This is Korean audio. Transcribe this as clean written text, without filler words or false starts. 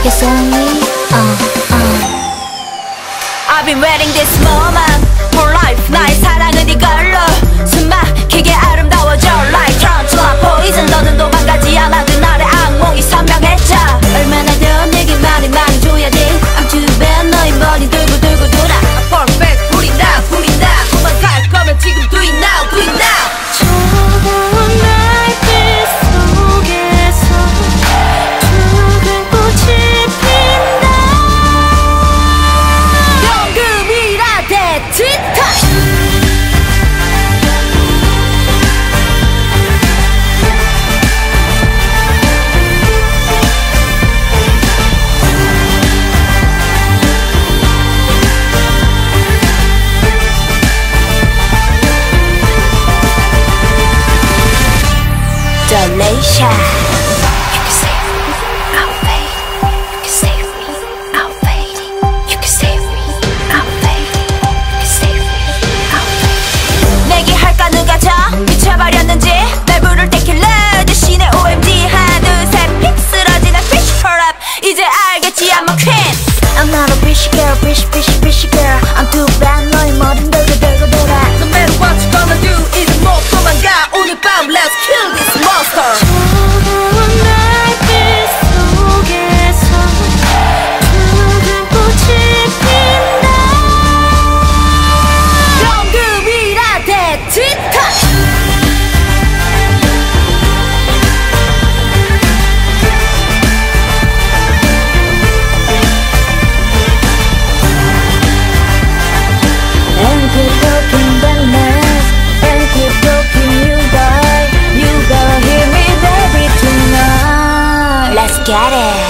개성이 I've been waiting this moment for life. 나의 사랑은 이걸로 숨막히게 아름다워져 like tarantula poison. 너는 도망가지 않아 그날의 악몽이 선명해져. 얼마나 더 내게 많이 줘야 돼. I'm too bad. 너의 머리 들고 돌아 perfect. 부린다 도망갈 거면 지금 do it now do it now. 차가운 날빛 속에서 붉은 꽃이 핀다. 연금이라 대티타. Laysha. You can save me, I'll fade. You can save me, I'll fade. You can save me, I'll fade. You can save me, I'll fade. 내게 할까 누가 저 미쳐버렸는지 날 부를 때 킬러 대신에 OMG 하나 둘셋 픽 쓰러지는 fish hold up. 이제 알겠지 I'm a queen. I'm not a fishy girl, fishy girl. I'm too bad. 너의 머리는 들고 돌아. No matter what you gonna do 이제 못 도망가. 오늘 밤 let's kill this monster. 차가운 날빛 속에서 붉은 꽃이 핀다. 연금이라 대티타. And keep talking that mess. And keep talking you die. You gonna hear me baby tonight. Let's get it.